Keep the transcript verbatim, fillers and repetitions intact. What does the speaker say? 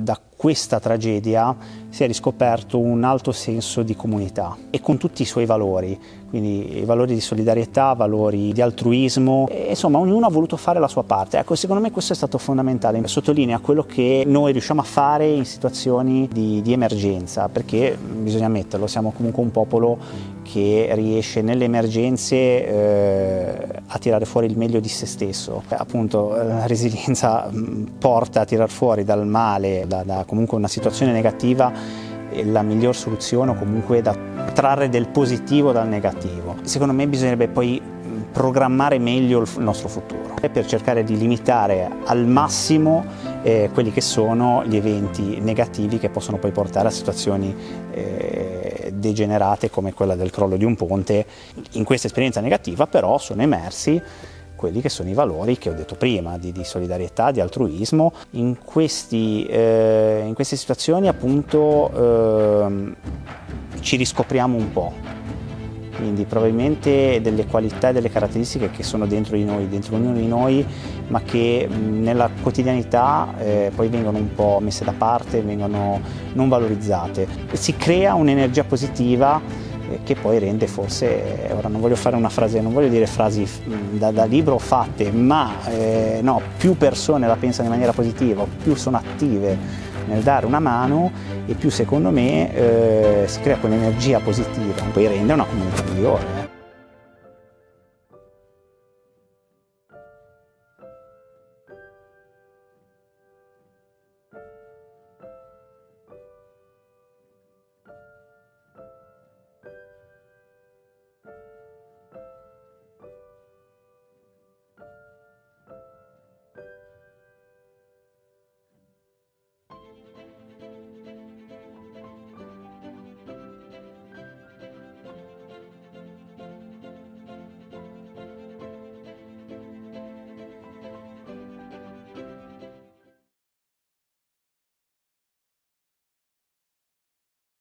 da questa tragedia si è riscoperto un alto senso di comunità e con tutti i suoi valori, quindi i valori di solidarietà, valori di altruismo, e, insomma ognuno ha voluto fare la sua parte. Ecco, secondo me questo è stato fondamentale, sottolinea quello che noi riusciamo a fare in situazioni di, di emergenza, perché bisogna ammetterlo, siamo comunque un popolo che riesce nelle emergenze eh, a tirare fuori il meglio di se stesso. Appunto la resilienza porta a tirar fuori dal male, da, da comunque una situazione negativa, la miglior soluzione, o comunque da trarre del positivo dal negativo. Secondo me bisognerebbe poi programmare meglio il nostro futuro per cercare di limitare al massimo eh, quelli che sono gli eventi negativi che possono poi portare a situazioni eh, degenerate come quella del crollo di un ponte. In questa esperienza negativa però sono emersi quelli che sono i valori che ho detto prima, di, di solidarietà, di altruismo. In, questi, eh, in queste situazioni appunto eh, ci riscopriamo un po', quindi probabilmente delle qualità e delle caratteristiche che sono dentro di noi, dentro ognuno di noi, ma che nella quotidianità eh, poi vengono un po' messe da parte, vengono non valorizzate. Si crea un'energia positiva che poi rende forse, ora non voglio fare una frase, non voglio dire frasi da, da libro fatte, ma eh, no, più persone la pensano in maniera positiva, più sono attive nel dare una mano e più secondo me eh, si crea quell'energia positiva, poi rende una comunità migliore.